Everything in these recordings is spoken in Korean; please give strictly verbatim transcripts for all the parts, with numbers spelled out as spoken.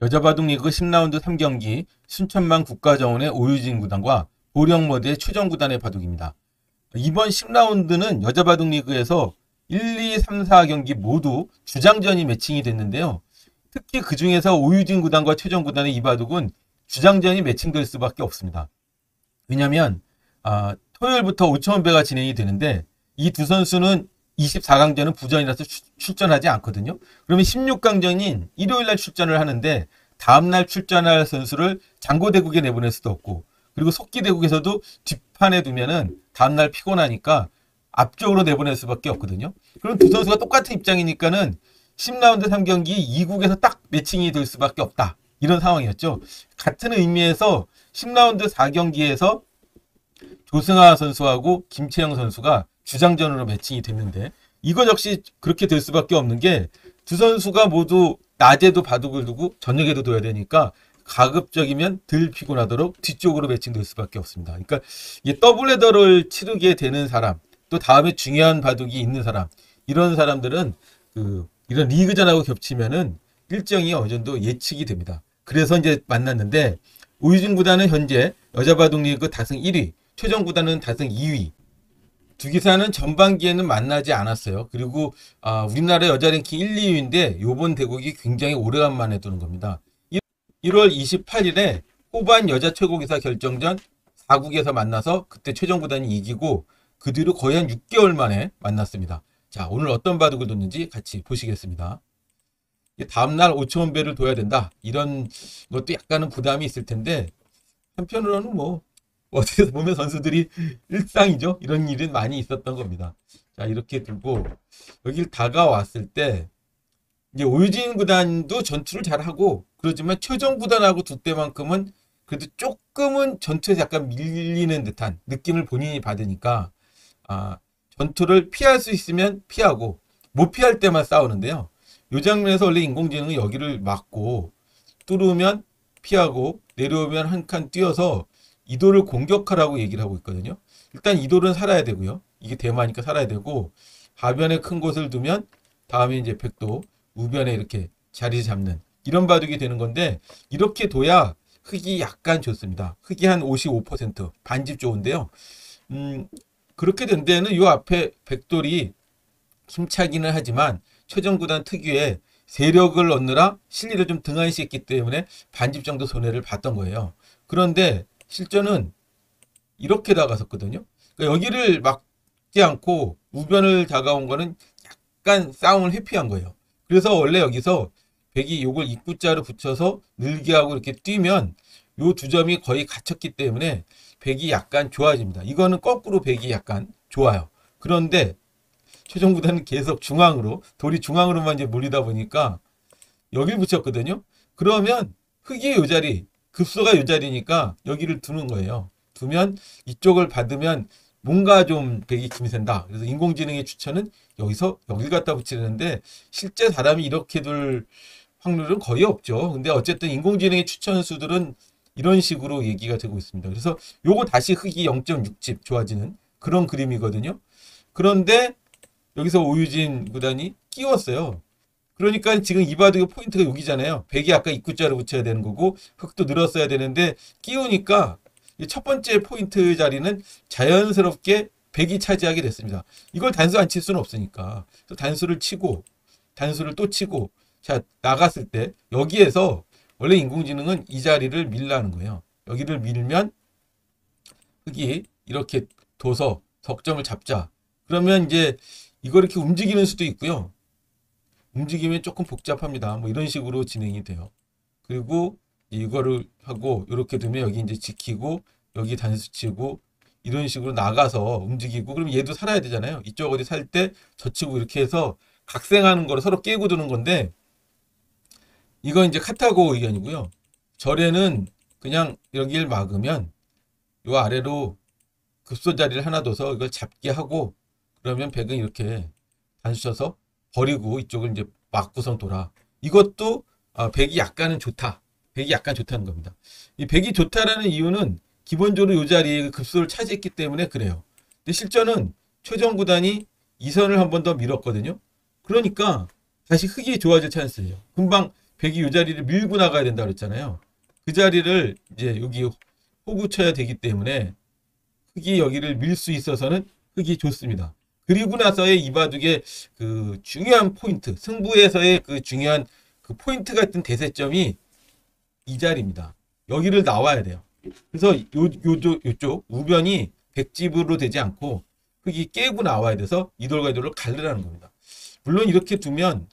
여자 바둑리그 십 라운드 삼 경기 순천만 국가정원의 오유진 구단과 보령머드의 최정 구단의 바둑입니다. 이번 십 라운드는 여자 바둑리그에서 일, 이, 삼, 사 경기 모두 주장전이 매칭이 됐는데요. 특히 그 중에서 오유진 구단과 최정 구단의 이 바둑은 주장전이 매칭될 수밖에 없습니다. 왜냐하면 아, 토요일부터 오천 배가 진행이 되는데 이 두 선수는 이십사 강전은 부전이라서 출전하지 않거든요. 그러면 십육 강전인 일요일날 출전을 하는데 다음날 출전할 선수를 장고대국에 내보낼 수도 없고, 그리고 속기대국에서도 뒷판에 두면은 다음날 피곤하니까 앞쪽으로 내보낼 수밖에 없거든요. 그럼 두 선수가 똑같은 입장이니까는 십 라운드 삼 경기 이 국에서 딱 매칭이 될 수밖에 없다, 이런 상황이었죠. 같은 의미에서 십 라운드 사 경기에서 조승하 선수하고 김채영 선수가 주장전으로 매칭이 됐는데, 이거 역시 그렇게 될 수밖에 없는 게 두 선수가 모두 낮에도 바둑을 두고 저녁에도 둬야 되니까 가급적이면 덜 피곤하도록 뒤쪽으로 매칭될 수밖에 없습니다. 그러니까 이 더블 헤더를 치르게 되는 사람, 또 다음에 중요한 바둑이 있는 사람, 이런 사람들은 그 이런 리그전하고 겹치면은 일정이 어느 정도 예측이 됩니다. 그래서 이제 만났는데 오유진 구단은 현재 여자 바둑 리그 다승 일 위, 최정 구단은 다승 이 위. 두 기사는 전반기에는 만나지 않았어요. 그리고 아, 우리나라 여자 랭킹 일, 이 위인데 요번 대국이 굉장히 오래간만에 두는 겁니다. 일월 이십팔일에 후반 여자 최고기사 결정전 사 국에서 만나서 그때 최정 구단이 이기고 그 뒤로 거의 한 육 개월 만에 만났습니다. 자, 오늘 어떤 바둑을 뒀는지 같이 보시겠습니다. 다음날 오천 배를 둬야 된다, 이런 것도 약간은 부담이 있을 텐데 한편으로는 뭐 어떻게 보면 선수들이 일상이죠. 이런 일은 많이 있었던 겁니다. 자, 이렇게 들고 여길 다가왔을 때 이제 오유진 구단도 전투를 잘하고 그러지만 최정 구단하고 두 때만큼은 그래도 조금은 전투에서 약간 밀리는 듯한 느낌을 본인이 받으니까 아, 전투를 피할 수 있으면 피하고 못 피할 때만 싸우는데요. 이 장면에서 원래 인공지능은 여기를 막고 뚫으면 피하고 내려오면 한 칸 뛰어서 이도를 공격하라고 얘기를 하고 있거든요. 일단 이도는 살아야 되고요. 이게 대마니까 살아야 되고, 하변에 큰 곳을 두면 다음에 이제 백도 우변에 이렇게 자리 잡는 이런 바둑이 되는 건데, 이렇게 둬야 흙이 약간 좋습니다. 흙이 한 오십오 퍼센트 반집 좋은데요. 음, 그렇게 된 데는 요 앞에 백돌이 힘차기는 하지만 최정 구단 특유의 세력을 얻느라 실리를 좀 등한시했기 때문에 반집 정도 손해를 봤던 거예요. 그런데 실전은 이렇게 다가섰거든요. 그러니까 여기를 막지 않고 우변을 다가온 거는 약간 싸움을 회피한 거예요. 그래서 원래 여기서 백이 요걸 입구자로 붙여서 늘게 하고 이렇게 뛰면 요 두 점이 거의 갇혔기 때문에 백이 약간 좋아집니다. 이거는 거꾸로 백이 약간 좋아요. 그런데 최정 구단은 계속 중앙으로, 돌이 중앙으로만 이제 몰리다 보니까 여길 붙였거든요. 그러면 흙이 요 자리, 급소가 요 자리니까 여기를 두는 거예요. 두면 이쪽을 받으면 뭔가 좀 백이 힘이 센다. 그래서 인공지능의 추천은 여기서 여길 갖다 붙이는데 실제 사람이 이렇게 둘 확률은 거의 없죠. 근데 어쨌든 인공지능의 추천 수들은 이런 식으로 얘기가 되고 있습니다. 그래서 요거 다시 흙이 영 점 육 집 좋아지는 그런 그림이거든요. 그런데 여기서 오유진 구단이 끼웠어요. 그러니까 지금 이 바둑의 포인트가 여기잖아요. 백이 아까 입구자로 붙여야 되는 거고 흙도 늘었어야 되는데 끼우니까 첫 번째 포인트 자리는 자연스럽게 백이 차지하게 됐습니다. 이걸 단수 안 칠 수는 없으니까 단수를 치고 단수를 또 치고, 자, 나갔을 때 여기에서 원래 인공지능은 이 자리를 밀라는 거예요. 여기를 밀면 흙이 이렇게 둬서 석점을 잡자. 그러면 이제 이걸 이렇게 움직이는 수도 있고요. 움직이면 조금 복잡합니다. 뭐 이런 식으로 진행이 돼요. 그리고 이거를 하고 이렇게 두면 여기 이제 지키고 여기 단수 치고 이런 식으로 나가서 움직이고, 그럼 얘도 살아야 되잖아요. 이쪽 어디 살 때 젖히고 이렇게 해서 각생하는 거를 서로 깨고 두는 건데, 이건 이제 카타고 의견이고요. 절에는 그냥 여기를 막으면 요 아래로 급소 자리를 하나 둬서 이걸 잡게 하고, 그러면 백은 이렇게 단수 쳐서 버리고 이쪽을 이제 막고선 돌아. 이것도 백이 약간은 좋다. 백이 약간 좋다는 겁니다. 이 백이 좋다라는 이유는 기본적으로 이 자리에 급소를 차지했기 때문에 그래요. 근데 실전은 최정 구단이 이 선을 한 번 더 밀었거든요. 그러니까 다시 흙이 좋아질 찬스예요. 금방 백이 이 자리를 밀고 나가야 된다 그랬잖아요. 그 자리를 이제 여기 호구 쳐야 되기 때문에 흑이 여기를 밀 수 있어서는 흑이 좋습니다. 그리고 나서의 이 바둑의 그 중요한 포인트, 승부에서의 그 중요한 그 포인트 같은 대세점이 이 자리입니다. 여기를 나와야 돼요. 그래서 요, 요쪽, 요쪽 우변이 백집으로 되지 않고 흑이 깨고 나와야 돼서 이돌과 이돌을 갈르라는 겁니다. 물론 이렇게 두면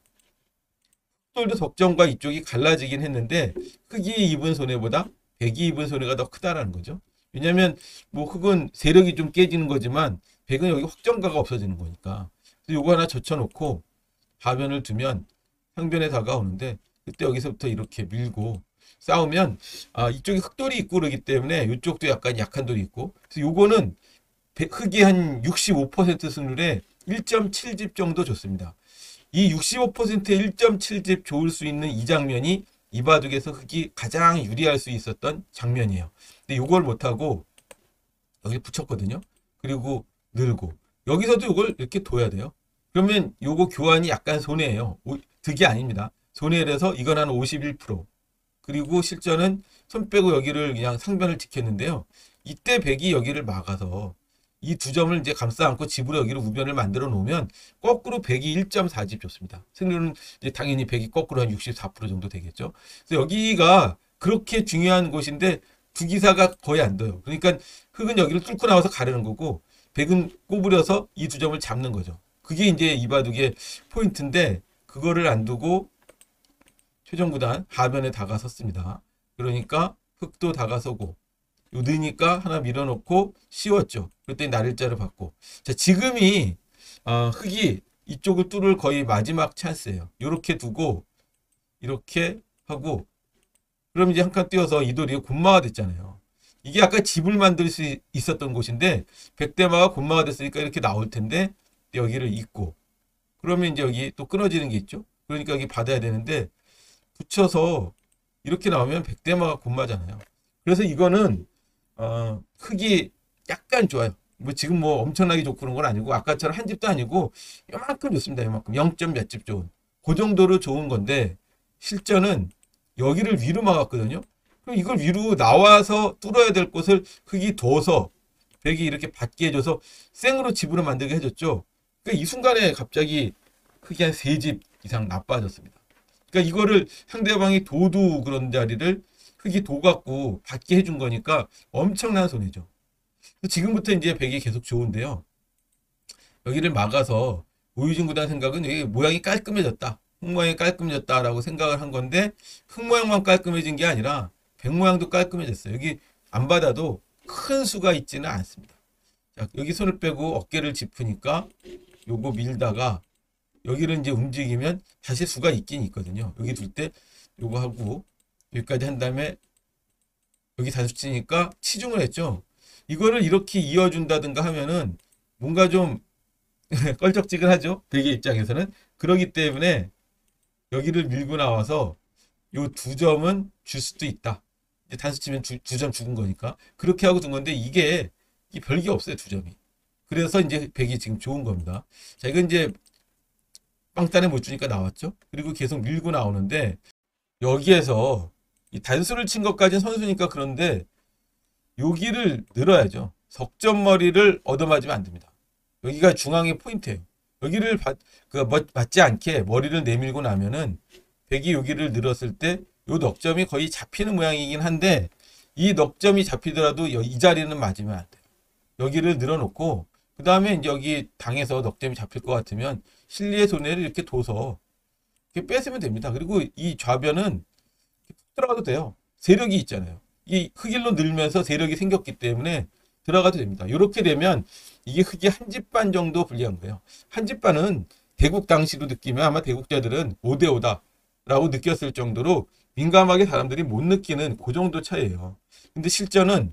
흑돌도 덕점과 이쪽이 갈라지긴 했는데 흑이 입은 손해보다 백이 입은 손해가 더 크다라는 거죠. 왜냐하면 뭐 흑은 세력이 좀 깨지는 거지만 백은 여기 확정가가 없어지는 거니까. 그래서 요거 하나 젖혀놓고 가변을 두면 상변에 다가오는데 그때 여기서부터 이렇게 밀고 싸우면 아 이쪽이 흑돌이 있고 그러기 때문에 이쪽도 약간 약한 돌이 있고 그래서 요거는 흑이 한 육십오 퍼센트 승률에 일 점 칠 집 정도 좋습니다. 이 육십오 퍼센트의 일 점 칠 집 좋을 수 있는 이 장면이 이 바둑에서 흑이 가장 유리할 수 있었던 장면이에요. 근데 요걸 못하고 여기 붙였거든요. 그리고 늘고 여기서도 이걸 이렇게 둬야 돼요. 그러면 요거 교환이 약간 손해예요. 득이 아닙니다. 손해라서 이건 한 오십일 퍼센트. 그리고 실전은 손 빼고 여기를 그냥 상변을 지켰는데요. 이때 백이 여기를 막아서 이 두 점을 이제 감싸 안고 집으로 여기를 우변을 만들어 놓으면 거꾸로 백이 일 점 사 집 좋습니다. 승률은 이제 당연히 백이 거꾸로 한 육십사 퍼센트 정도 되겠죠. 그래서 여기가 그렇게 중요한 곳인데 두 기사가 거의 안 둬요. 그러니까 흑은 여기를 뚫고 나와서 가르는 거고 백은 꼬부려서 이 두 점을 잡는 거죠. 그게 이제 이 바둑의 포인트인데 그거를 안 두고 최종구단 하변에 다가섰습니다. 그러니까 흑도 다가서고 요 느니까 하나 밀어놓고 씌웠죠. 그랬더니 날일자를 받고 자 지금이 어, 흑이 이쪽을 뚫을 거의 마지막 찬스예요. 이렇게 두고 이렇게 하고 그럼 이제 한 칸 띄어서 이 돌이 곤마가 됐잖아요. 이게 아까 집을 만들 수 있었던 곳인데 백대마가 곤마가 됐으니까 이렇게 나올 텐데 여기를 잇고 그러면 이제 여기 또 끊어지는 게 있죠. 그러니까 여기 받아야 되는데 붙여서 이렇게 나오면 백대마가 곤마잖아요. 그래서 이거는 어, 흑이 약간 좋아요. 뭐 지금 뭐 엄청나게 좋고 그런 건 아니고 아까처럼 한 집도 아니고 요만큼 좋습니다. 요만큼 영 점 몇 집 좋은 그 정도로 좋은 건데 실전은 여기를 위로 막았거든요. 그럼 이걸 위로 나와서 뚫어야 될 곳을 흑이 둬서 백이 이렇게 받게 해줘서 생으로 집으로 만들게 해줬죠. 그러니까 이 순간에 갑자기 흑이 한 세 집 이상 나빠졌습니다. 그러니까 이거를 상대방이 도두 그런 자리를 흑이 도 갖고 받게 해준 거니까 엄청난 손해죠. 지금부터 이제 백이 계속 좋은데요. 여기를 막아서 오유진 구단 생각은 여기 모양이 깔끔해졌다. 흑 모양이 깔끔해졌다라고 생각을 한 건데 흑 모양만 깔끔해진 게 아니라 백 모양도 깔끔해졌어요. 여기 안 받아도 큰 수가 있지는 않습니다. 자, 여기 손을 빼고 어깨를 짚으니까 요거 밀다가 여기를 이제 움직이면 다시 수가 있긴 있거든요. 여기 둘 때 요거 하고 여기까지 한 다음에 여기 다시 치니까 치중을 했죠. 이거를 이렇게 이어준다든가 하면은 뭔가 좀 껄쩍지근하죠. 백의 입장에서는. 그러기 때문에 여기를 밀고 나와서 요 두 점은 줄 수도 있다. 이제 단수 치면 두 점 죽은 거니까. 그렇게 하고 둔 건데 이게, 이게 별게 없어요. 두 점이. 그래서 이제 백이 지금 좋은 겁니다. 자, 이건 이제 빵단에 못 주니까 나왔죠. 그리고 계속 밀고 나오는데 여기에서 이 단수를 친 것까지는 선수니까 그런데 여기를 늘어야죠. 석점머리를 얻어맞으면 안 됩니다. 여기가 중앙의 포인트예요. 여기를 받, 그, 맞지 않게 머리를 내밀고 나면은 백이 여기를 늘었을 때 요 넉점이 거의 잡히는 모양이긴 한데 이 넉점이 잡히더라도 이 자리는 맞으면 안 돼요. 여기를 늘어놓고 그 다음에 이제 여기 당에서 넉점이 잡힐 것 같으면 실리의 손해를 이렇게 둬서 이렇게 뺏으면 됩니다. 그리고 이 좌변은 들어가도 돼요. 세력이 있잖아요. 이 흑일로 늘면서 세력이 생겼기 때문에 들어가도 됩니다. 이렇게 되면 이게 흑이 한 집 반 정도 불리한 거예요. 한 집 반은 대국 당시로 느끼면 아마 대국자들은 오 대 오다 라고 느꼈을 정도로 민감하게 사람들이 못 느끼는 그 정도 차이예요. 근데 실전은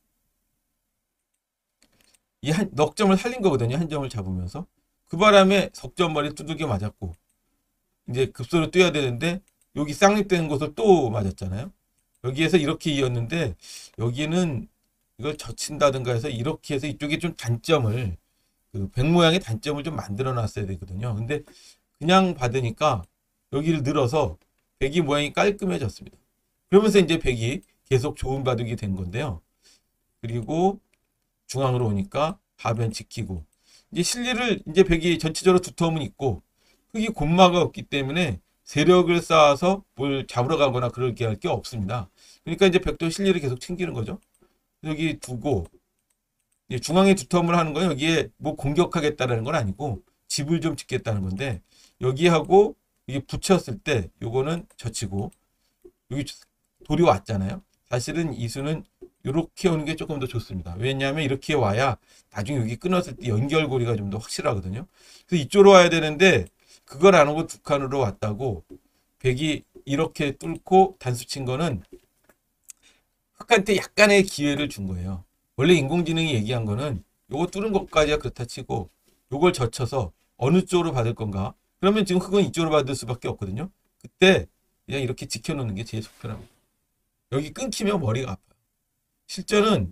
이 한, 넉점을 살린 거거든요. 한 점을 잡으면서. 그 바람에 석점머리 두들겨 맞았고 이제 급소로 뛰어야 되는데 여기 쌍립되는 곳을 또 맞았잖아요. 여기에서 이렇게 이었는데 여기는 이걸 젖힌다든가 해서 이렇게 해서 이쪽에 좀 단점을 그 백 모양의 단점을 좀 만들어 놨어야 되거든요. 근데 그냥 받으니까 여기를 늘어서 백이 모양이 깔끔해졌습니다. 그러면서 이제 백이 계속 좋은 바둑이 된 건데요. 그리고 중앙으로 오니까 하변 지키고, 이제 실리를 이제 백이 전체적으로 두터움은 있고 흑이 곤마가 없기 때문에 세력을 쌓아서 뭘 잡으러 가거나 그렇게 할 게 없습니다. 그러니까 이제 백도 실리를 계속 챙기는 거죠. 여기 두고 중앙에 두터움을 하는 건 여기에 뭐 공격하겠다는 건 아니고 집을 좀 짓겠다는 건데, 여기하고 이게 붙였을 때 요거는 젖히고 여기 돌이 왔잖아요. 사실은 이 수는 이렇게 오는 게 조금 더 좋습니다. 왜냐하면 이렇게 와야 나중에 여기 끊었을 때 연결고리가 좀 더 확실하거든요. 그래서 이쪽으로 와야 되는데 그걸 안 오고 두 칸으로 왔다고 백이 이렇게 뚫고 단수 친 거는 흑한테 약간의 기회를 준 거예요. 원래 인공지능이 얘기한 거는 요거 뚫은 것까지야 그렇다 치고 요걸 젖혀서 어느 쪽으로 받을 건가? 그러면 지금 흑은 이쪽으로 받을 수밖에 없거든요. 그때 그냥 이렇게 지켜놓는 게 제일 속편합니다. 여기 끊기면 머리가 아파요. 실전은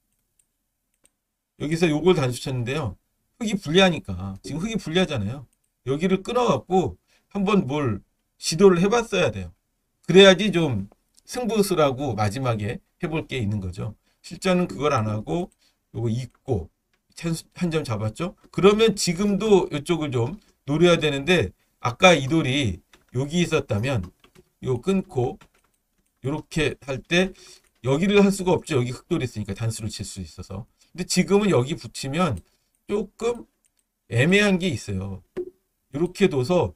여기서 요걸 단수 쳤는데요. 흑이 불리하니까, 지금 흑이 불리하잖아요. 여기를 끊어갖고 한번 뭘 시도를 해봤어야 돼요. 그래야지 좀 승부수라고 마지막에 해볼 게 있는 거죠. 실전은 그걸 안 하고 요거 잊고 한 점 잡았죠. 그러면 지금도 이쪽을 좀 노려야 되는데, 아까 이 돌이 여기 있었다면 요 끊고 요렇게 할 때 여기를 할 수가 없죠. 여기 흑돌이 있으니까 단수를 칠 수 있어서. 근데 지금은 여기 붙이면 조금 애매한 게 있어요. 이렇게 둬서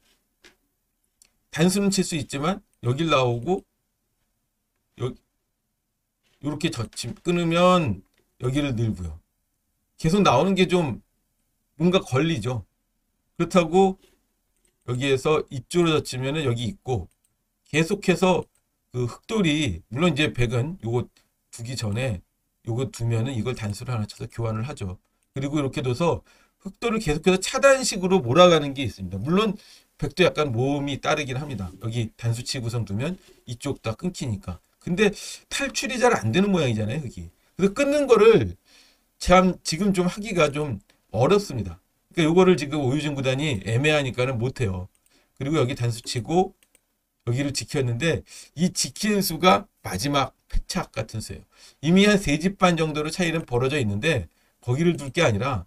단수는 칠 수 있지만 여길 나오고 여기 이렇게 젖힘 끊으면 여기를 늘고요. 계속 나오는 게 좀 뭔가 걸리죠. 그렇다고 여기에서 이쪽으로 젖히면은 여기 있고, 계속해서 그 흑돌이, 물론 이제 백은 요거 두기 전에 요거 두면은 이걸 단수를 하나 쳐서 교환을 하죠. 그리고 이렇게 둬서 흑돌을 계속해서 차단식으로 몰아가는 게 있습니다. 물론 백도 약간 모험이 따르긴 합니다. 여기 단수 치고선 두면 이쪽 다 끊기니까. 근데 탈출이 잘 안 되는 모양이잖아요, 흑이. 그래서 끊는 거를 참 지금 좀 하기가 좀 어렵습니다. 그러니까 요거를 지금 오유진 구단이 애매하니까는 못해요. 그리고 여기 단수 치고 여기를 지켰는데 이 지키는 수가 마지막 패착 같은 수예요. 이미 한 세 집 반 정도로 차이는 벌어져 있는데 거기를 둘 게 아니라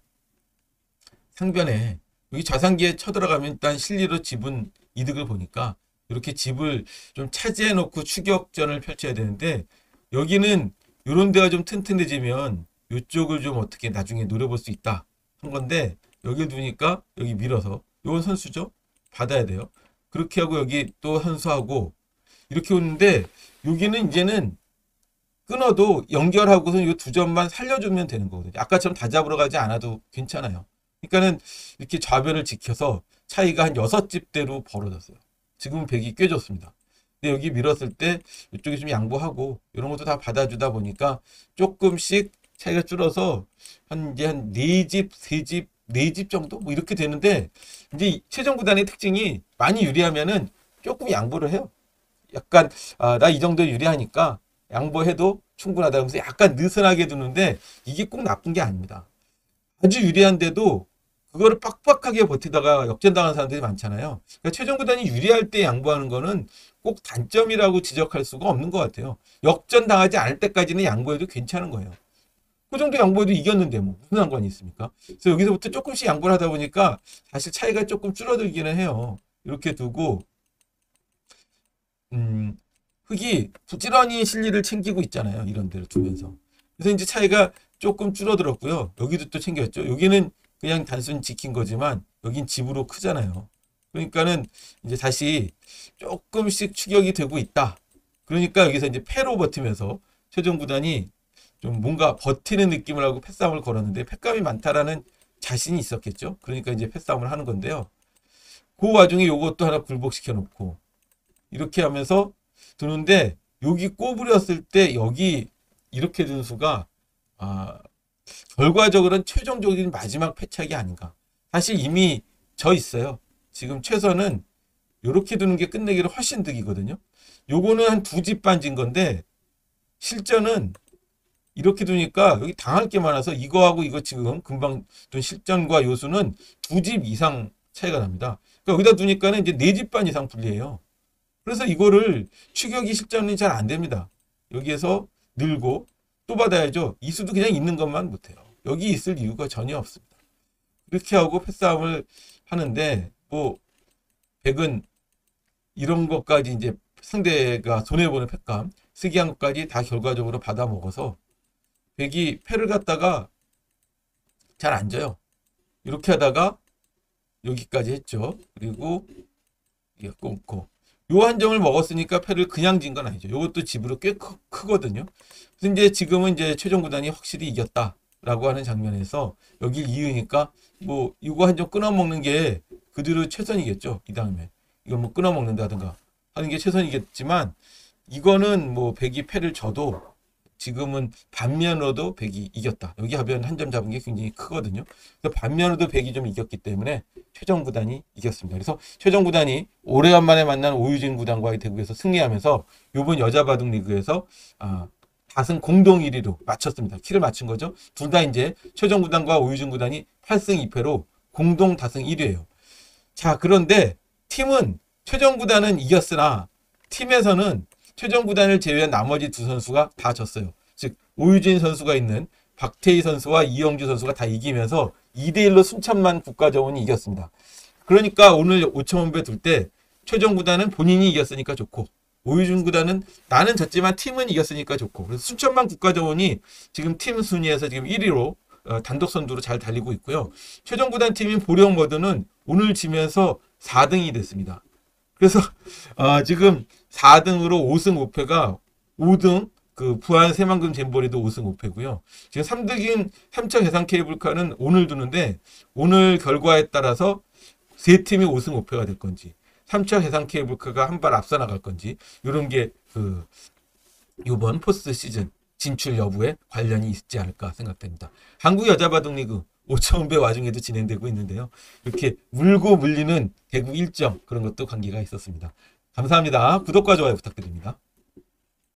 상변에 여기 좌상기에 쳐들어가면 일단 실리로 집은 이득을 보니까 이렇게 집을 좀 차지해 놓고 추격전을 펼쳐야 되는데, 여기는 이런 데가 좀 튼튼해지면 이쪽을 좀 어떻게 나중에 노려볼 수 있다 한 건데, 여기 두니까 여기 밀어서 요건 선수죠. 받아야 돼요. 그렇게 하고 여기 또 선수하고 이렇게 오는데, 여기는 이제는 끊어도 연결하고서 이 두 점만 살려주면 되는 거거든요. 아까처럼 다 잡으러 가지 않아도 괜찮아요. 그러니까는 이렇게 좌변을 지켜서 차이가 한 여섯 집대로 벌어졌어요. 지금은 백이 꽤 좋습니다. 근데 여기 밀었을 때 이쪽이 좀 양보하고 이런 것도 다 받아주다 보니까 조금씩 차이가 줄어서 한 이제 한 네 집, 세 집, 네 집 정도 뭐 이렇게 되는데, 이제 최종 구단의 특징이 많이 유리하면은 조금 양보를 해요. 약간 아, 나 이 정도 유리하니까 양보해도 충분하다 하면서 약간 느슨하게 두는데, 이게 꼭 나쁜 게 아닙니다. 아주 유리한데도 그거를 빡빡하게 버티다가 역전당하는 사람들이 많잖아요. 그러니까 최종 구단이 유리할 때 양보하는 거는 꼭 단점이라고 지적할 수가 없는 것 같아요. 역전당하지 않을 때까지는 양보해도 괜찮은 거예요. 그 정도 양보해도 이겼는데 뭐 무슨 상관이 있습니까? 그래서 여기서부터 조금씩 양보를 하다 보니까 사실 차이가 조금 줄어들기는 해요. 이렇게 두고 음, 흑이 부지런히 실리를 챙기고 있잖아요. 이런 데를 두면서. 그래서 이제 차이가 조금 줄어들었고요. 여기도 또 챙겼죠. 여기는 그냥 단순히 지킨 거지만 여긴 집으로 크잖아요. 그러니까는 이제 다시 조금씩 추격이 되고 있다. 그러니까 여기서 이제 패로 버티면서 최종 구단이 좀 뭔가 버티는 느낌을 하고 패싸움을 걸었는데, 패감이 많다라는 자신이 있었겠죠. 그러니까 이제 패싸움을 하는 건데요. 그 와중에 요것도 하나 굴복시켜 놓고 이렇게 하면서 두는데, 여기 꼬부렸을 때 여기 이렇게 든 수가 아, 결과적으로는 최종적인 마지막 패착이 아닌가. 사실 이미 져 있어요. 지금 최선은 이렇게 두는 게 끝내기를 훨씬 득이거든요. 요거는 한 두 집 반진 건데, 실전은 이렇게 두니까 여기 당할 게 많아서 이거하고 이거 지금 금방 둔 실전과 요수는 두 집 이상 차이가 납니다. 그러니까 여기다 두니까는 이제 네 집 반 이상 불리해요. 그래서 이거를 추격이 실전이 잘 안 됩니다. 여기에서 늘고 또 받아야죠. 이수도 그냥 있는 것만 못해요. 여기 있을 이유가 전혀 없습니다. 이렇게 하고 패싸움을 하는데 뭐 백은 이런 것까지 이제 상대가 손해보는 패감 쓰기한 것까지 다 결과적으로 받아 먹어서 백이 패를 갖다가 잘 안 져요. 이렇게 하다가 여기까지 했죠. 그리고 이게 끊고 요 한정을 먹었으니까 패를 그냥 진 건 아니죠. 요것도 집으로 꽤 크, 크거든요. 그래서 이제 지금은 이제 최종 구단이 확실히 이겼다라고 하는 장면에서 여길 이으니까 뭐 이거 한정 끊어먹는 게 그대로 최선이겠죠. 이 다음에 이걸 뭐 끊어먹는다든가 하는 게 최선이겠지만 이거는 뭐 백이 패를 져도 지금은 반면으로도 백이 이겼다. 여기 하면 한 점 잡은 게 굉장히 크거든요. 그래서 반면으로도 백이 좀 이겼기 때문에 최정 구단이 이겼습니다. 그래서 최정 구단이 오래간만에 만난 오유진 구단과의 대국에서 승리하면서 이번 여자 바둑 리그에서 아, 다승 공동 일 위로 맞췄습니다. 키를 맞춘 거죠. 둘 다 이제 최정 구단과 오유진 구단이 팔 승 이 패로 공동 다승 일 위예요. 자, 그런데 팀은 최정 구단은 이겼으나 팀에서는 최정 구단을 제외한 나머지 두 선수가 다 졌어요. 즉 오유진 선수가 있는 박태희 선수와 이영주 선수가 다 이기면서 이 대 일로 순천만 국가정원이 이겼습니다. 그러니까 오늘 오천 원배 둘 때 최정 구단은 본인이 이겼으니까 좋고 오유진 구단은 나는 졌지만 팀은 이겼으니까 좋고 그래서 순천만 국가정원이 지금 팀 순위에서 지금 일 위로 어, 단독 선두로 잘 달리고 있고요. 최정 구단 팀인 보령머드는 오늘 지면서 사 등이 됐습니다. 그래서 어, 지금 사 등으로 오 승 오 패가 오 등 그 부안 새만금 잼버리도 오 승 오 패고요. 지금 삼 등인 삼 차 계산 케이블카는 오늘 두는데 오늘 결과에 따라서 세 팀이 오 승 오 패가 될 건지 삼 차 계산 케이블카가 한 발 앞서 나갈 건지 이런 게 그 이번 포스트 시즌 진출 여부에 관련이 있지 않을까 생각됩니다. 한국 여자 바둑 리그 오천 원배 와중에도 진행되고 있는데요. 이렇게 물고 물리는 대국 일정 그런 것도 관계가 있었습니다. 감사합니다. 구독과 좋아요 부탁드립니다.